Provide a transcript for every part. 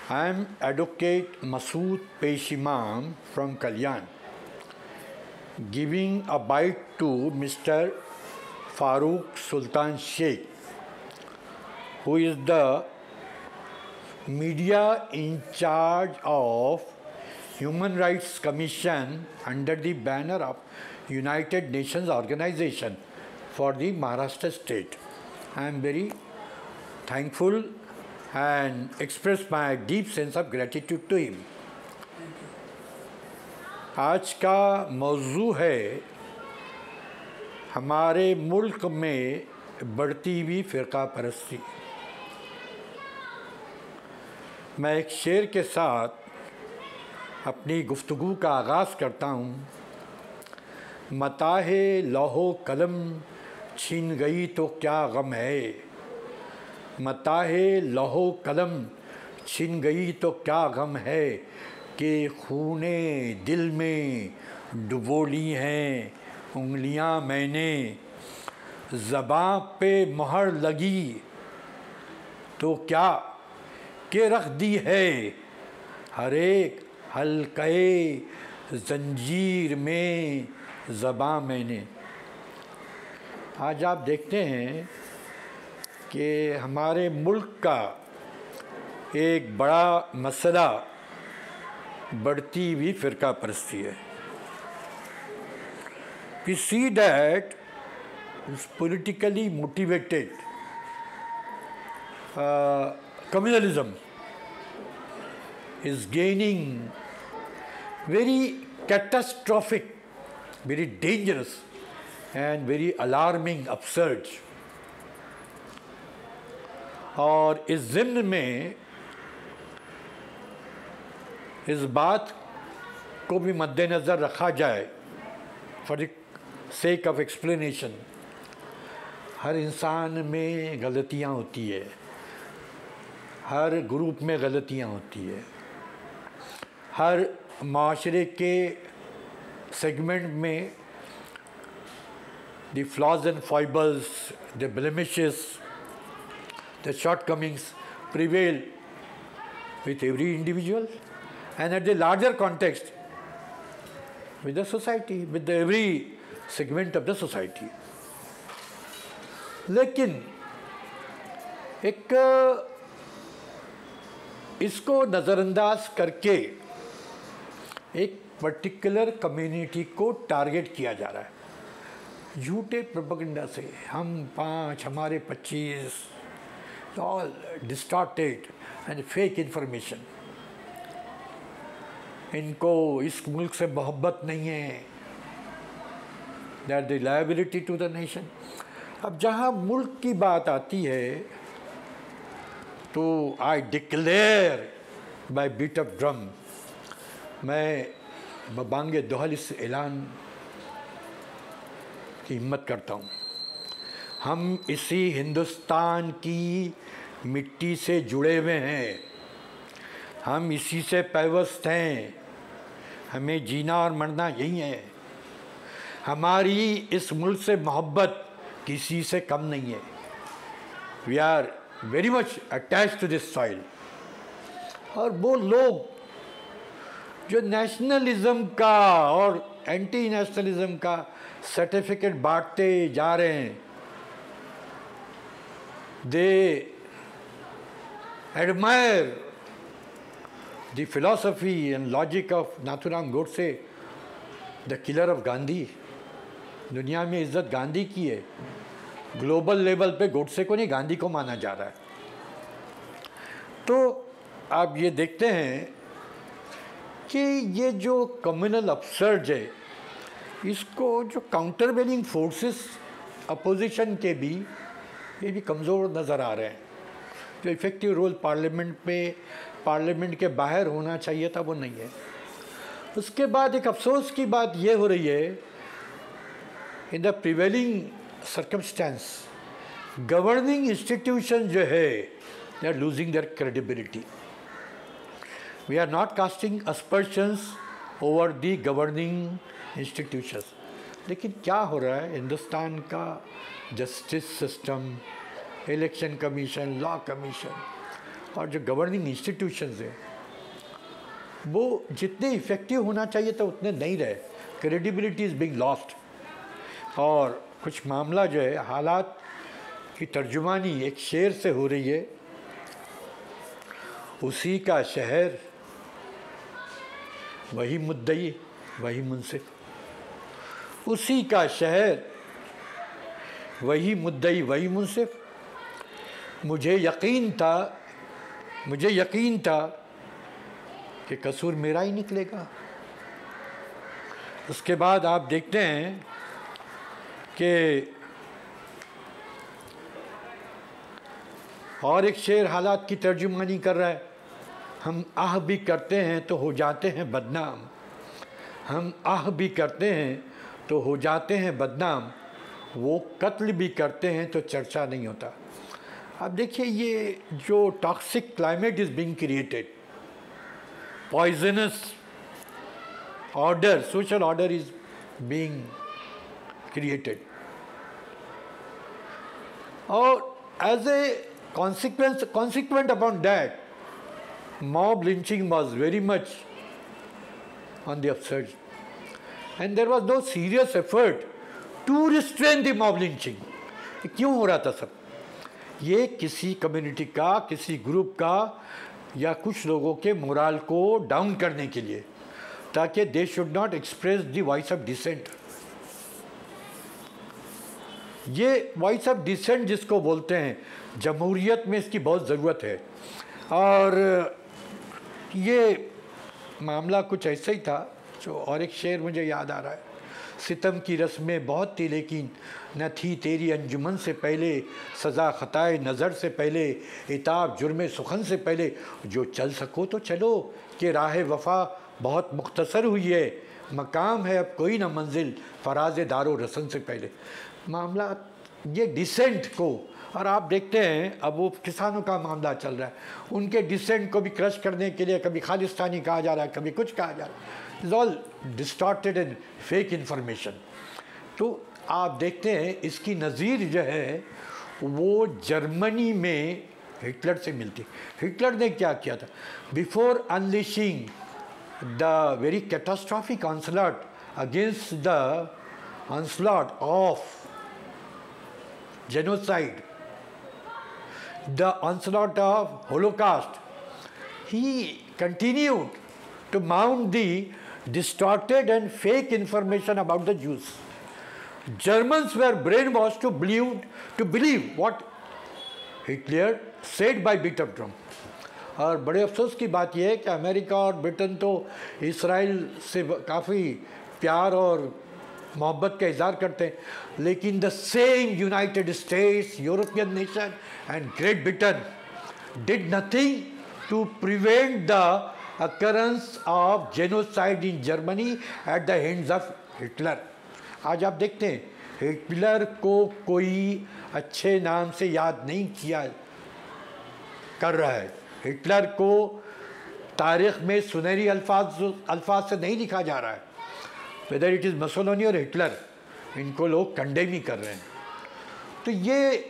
I am Advocate Masood Peshimam from Kalyan, giving a bite to Mr. Farooq Sultan Sheikh, who is the media in charge of Human Rights Commission under the banner of United Nations Organization for the Maharashtra state. I am very thankful and express my deep sense of gratitude to him. आज का मौजू है हमारे मुल्क में बढ़ती हुई फ़िरका परस्ती। मैं एक शेर के साथ अपनी गुफ्तगू का आगाज़ करता हूँ। मताहे लौहो कलम छीन गई तो क्या गम है, मताहे लौहो कलम छीन गई तो क्या गम है, कि खूने दिल में डुबो ली हैं उंगलियां मैंने, ज़बां पे मोहर लगी तो क्या के रख दी है, हर एक हल्के ज़ंजीर में ज़बां मैंने। आज आप देखते हैं कि हमारे मुल्क का एक बड़ा मसला बढ़ती हुई फ़िरका परस्ती है। We see that it's politically motivated communalism is gaining very catastrophic, very dangerous and very alarming upsurge। और इस ज़िम्न में इस बात को भी मद्देनज़र रखा जाए, for the sake of explanation, हर इंसान में गलतियां होती है, हर ग्रुप में गलतियां होती है, हर माशरे के सेगमेंट में the flaws and foibles, the blemishes, the shortcomings prevail with every individual and at the larger context with the society, with every segment of the society। लेकिन एक इसको नज़रअंदाज करके एक पर्टिकुलर कम्युनिटी को टारगेट किया जा रहा है झूठे प्रोपेगेंडा से। हम 5, हमारे 25, all distorted and fake information। इनको इस मुल्क से मोहब्बत नहीं है, that the liability to the nation। अब जहाँ मुल्क की बात आती है तो I declare by beat of drum, मैं बबांगे दोहल इस ऐलान की हिम्मत करता हूँ, हम इसी हिंदुस्तान की मिट्टी से जुड़े हुए हैं, हम इसी से पैवस्त हैं, हमें जीना और मरना यही है, हमारी इस मुल्क से मोहब्बत किसी से कम नहीं है। We are very much attached to this soil. और वो लोग जो नेशनलिज्म का और एंटी नेशनलिज्म का सर्टिफिकेट बांटते जा रहे हैं, they admire the philosophy and logic of Nathuram Godse, the killer of Gandhi। दुनिया में इज्जत गांधी की है, ग्लोबल लेवल पे गोडसे को नहीं, गांधी को माना जा रहा है। तो आप ये देखते हैं कि ये जो कम्युनल अपसर्ज है, इसको जो काउंटरवेलिंग फोर्सेस अपोजिशन के भी, ये भी कमज़ोर नज़र आ रहे हैं। जो इफ़ेक्टिव रोल पार्लियामेंट के बाहर होना चाहिए था, वो नहीं है। उसके बाद एक अफसोस की बात ये हो रही है, in the prevailing circumstance governing institution जो है, they are losing their credibility. We are not casting aspersions over the governing institutions. लेकिन क्या हो रहा है, हिंदुस्तान का justice system, election commission, law commission और जो गवर्निंग इंस्टीट्यूशंस हैं वो जितने इफ़ेक्टिव होना चाहिए तो उतने नहीं रहे। Credibility is being lost. और कुछ मामला जो है, हालात की तर्जुमानी एक शेर से हो रही है, उसी का शहर वही मुद्दई वही मुंसिफ। उसी का शहर वही मुद्दई वही मुंसिफ। मुझे यकीन था कि कसूर मेरा ही निकलेगा। उसके बाद आप देखते हैं कि और एक शेर हालात की तर्जुमानी कर रहा है, हम आह भी करते हैं तो हो जाते हैं बदनाम। हम आह भी करते हैं तो हो जाते हैं बदनाम, वो कत्ल भी करते हैं तो चर्चा नहीं होता। अब देखिए, ये जो toxic climate is being created, poisonous order, social order is being created, और as a consequent upon that, mob lynching was very much on the upsurge, and there was no serious effort to restrain the mob lynching. क्यों हो रहा था सब? ये किसी community का, किसी ग्रुप का या कुछ लोगों के मोरल को डाउन करने के लिए, ताकि they should not express the voice of dissent. ये वॉइस ऑफ डिसेंट जिसको बोलते हैं, जमहूरियत में इसकी बहुत ज़रूरत है। और ये मामला कुछ ऐसा ही था जो, और एक शेर मुझे याद आ रहा है, सितम की रस्में बहुत थी लेकिन न थी तेरी अंजुमन से पहले, सज़ा ख़ताए नज़र से पहले, इताब जुर्म सुखन से पहले, जो चल सको तो चलो कि राह वफ़ा बहुत मुख्तसर हुई है, मकाम है अब कोई ना मंजिल फराज दारो रसन से पहले। मामला ये डिसेंट को, और आप देखते हैं अब वो किसानों का मामला चल रहा है, उनके डिसेंट को भी क्रश करने के लिए कभी खालिस्तानी कहा जा रहा है, कभी कुछ कहा जा रहा है। Is all distorted and fake information. तो आप देखते हैं इसकी नज़ीर जो है वो जर्मनी में हिटलर से मिलती। हिटलर ने क्या किया था? Before unleashing the very catastrophic onslaught against the onslaught of genocide, the onslaught of Holocaust, he continued to mount the distorted and fake information about the Jews. Germans were brainwashed to believe what Hitler said by beat of drum. और बड़े अफसोस की बात यह है कि America और Britain तो इसराइल से काफ़ी प्यार और मोहब्बत का इज़हार करते हैं, लेकिन the same United States, European nation and Great Britain did nothing to prevent the occurrence of genocide in Germany at the hands of Hitler. आज आप देखते हैं हिटलर को कोई अच्छे नाम से याद नहीं किया कर रहा है। हिटलर को तारीख़ में सुनहरी अल्फाज से नहीं लिखा जा रहा है। वेदर इट इज़ मसोलोनी और हिटलर, इनको लोग कंडेम ही कर रहे हैं। तो ये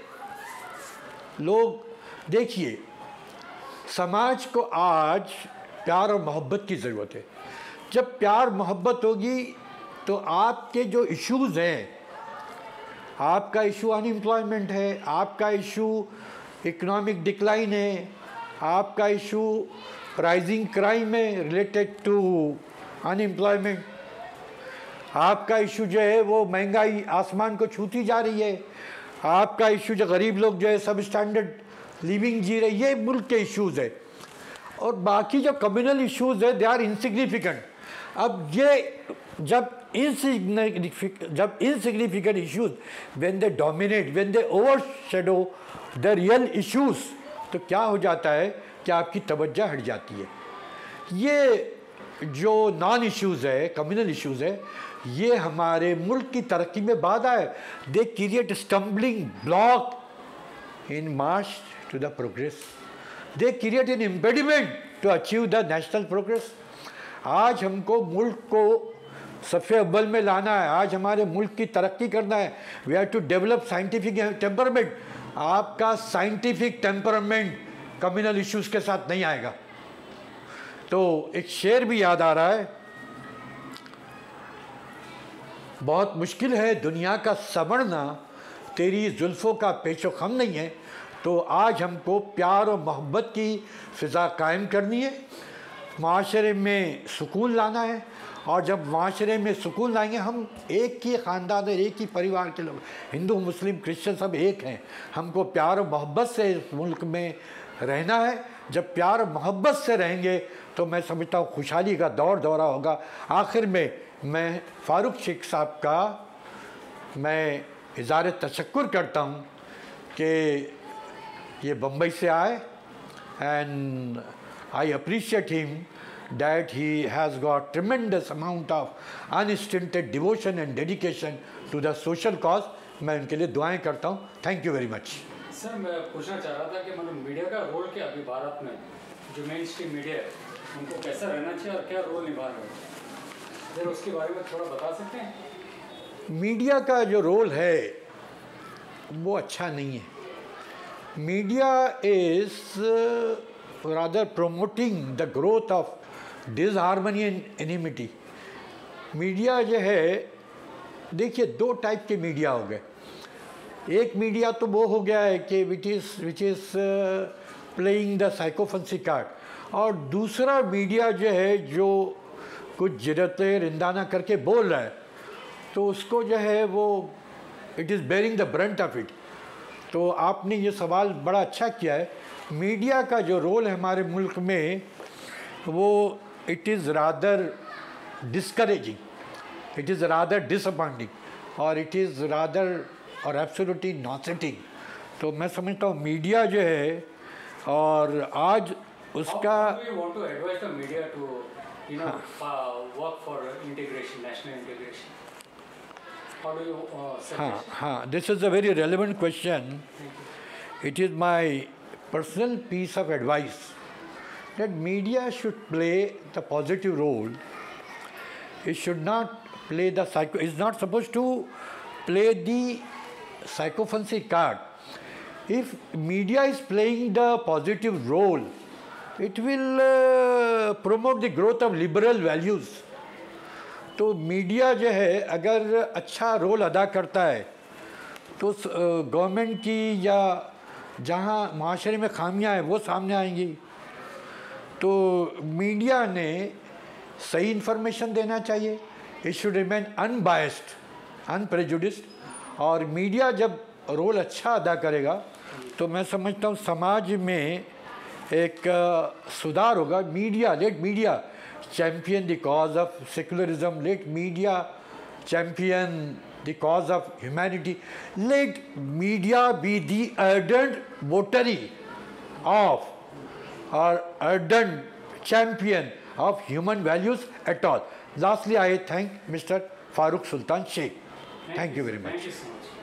लोग देखिए, समाज को आज प्यार और मोहब्बत की ज़रूरत है। जब प्यार मोहब्बत होगी तो आपके जो इश्यूज़ हैं, आपका इशू अनएम्प्लॉयमेंट है, आपका इशू इकोनॉमिक डिक्लाइन है, आपका इशू राइजिंग क्राइम है रिलेटेड टू अनएम्प्लॉयमेंट, आपका इशू जो है वो महंगाई आसमान को छूती जा रही है, आपका इशू जो गरीब लोग जो है सब स्टैंडर्ड लिविंग जी रहे, ये मुल्क के इश्यूज़ है। और बाकी जो कम्युनल इश्यूज़ है दे आर इनसिग्निफिकेंट। अब ये जब insignificant issues when they dominate, when they overshadow the real issues, तो क्या हो जाता है कि आपकी तवज्जो हट जाती है। ये जो नॉन इश्यूज़ है, कम्युनल इश्यूज़ है, ये हमारे मुल्क की तरक्की में बाधा है। They create stumbling block in march to the progress, they create an impediment to achieve the national progress. आज हमको मुल्क को सफ़े अव्वल में लाना है, आज हमारे मुल्क की तरक्की करना है। We have to develop scientific temperament. आपका साइंटिफिक टेम्परामेंट कम्युनल इश्यूज़ के साथ नहीं आएगा। तो एक शेर भी याद आ रहा है, बहुत मुश्किल है दुनिया का संवरना, तेरी जुल्फ़ों का पेशो खम नहीं है। तो आज हमको प्यार और मोहब्बत की फ़िज़ा कायम करनी है, माशरे में सुकून लाना है। और जब माशरे में सुकून लाएंगे, हम एक ही ख़ानदान और एक ही परिवार के लोग, हिंदू मुस्लिम क्रिश्चियन सब एक हैं। हमको प्यार और मोहब्बत से इस मुल्क में रहना है। जब प्यार और मोहब्बत से रहेंगे तो मैं समझता हूँ खुशहाली का दौर दौरा होगा। आखिर में मैं फ़ारूक शेख साहब का मैं इज़हार तशक्कुर करता हूँ कि ये बम्बई से आए, and I appreciate him that he has got tremendous amount of unstinted devotion and dedication to the social cause। मैं उनके लिए दुआएं करता हूँ। Thank you very much. Sir, मैं पूछना चाह रहा था कि मतलब मीडिया का रोल क्या अभी भारत में, जो मेन स्ट्रीम मीडिया है उनको कैसा रहना चाहिए और क्या रोल निभा रहे हैं, सर उसके बारे में थोड़ा बता सकते हैं? मीडिया का जो रोल है वो अच्छा नहीं है। Media is rather promoting the growth of disharmony and enmity। Media जो है, देखिए दो टाइप के मीडिया हो गए। एक मीडिया तो वो हो गया है कि which is playing the sycophancy card, और दूसरा मीडिया जो है जो कुछ जिरते रिंदाना करके बोल रहा है, तो उसको जो है वो it is bearing the brunt of it. तो आपने ये सवाल बड़ा अच्छा किया है। मीडिया का जो रोल है हमारे मुल्क में, वो it is rather discouraging, it is rather disappointing, और इट इज़ रादर और एब्सोल्युटली नॉसेटिंग। तो मैं समझता हूँ मीडिया जो है, और आज उसका हाँ, this is a very relevant question. It is my personal piece of advice that media should play the positive role. It should not play the it's not supposed to play the psychophancy card. If media is playing the positive role, it will promote the growth of liberal values। तो media जो है अगर अच्छा role अदा करता है तो government की या जहाँ माशरे में खामियाँ हैं वो सामने आएंगी। तो मीडिया ने सही इन्फॉर्मेशन देना चाहिए, it should remain unbiased, unprejudiced. और मीडिया जब रोल अच्छा अदा करेगा तो मैं समझता हूँ समाज में एक सुधार होगा। Let media champion the cause of secularism, let media champion the cause of humanity, let media be the ardent votary of or ardent champion of human values at all. Lastly, I thank Mr. Farooq Sultan Sheikh. Thank you very much. Thank you so much.